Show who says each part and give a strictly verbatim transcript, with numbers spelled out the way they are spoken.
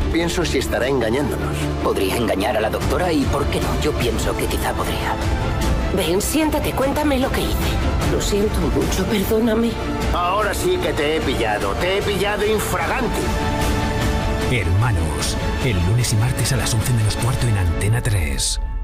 Speaker 1: Pienso si estará engañándonos.
Speaker 2: Podría engañar a la doctora y ¿por qué no? Yo pienso que quizá podría.
Speaker 3: Ven, siéntate, cuéntame lo que hice. Lo siento mucho, perdóname.
Speaker 1: Ahora sí que te he pillado. Te he pillado infraganti.
Speaker 4: Hermanos, el lunes y martes a las once menos cuarto en Antena tres.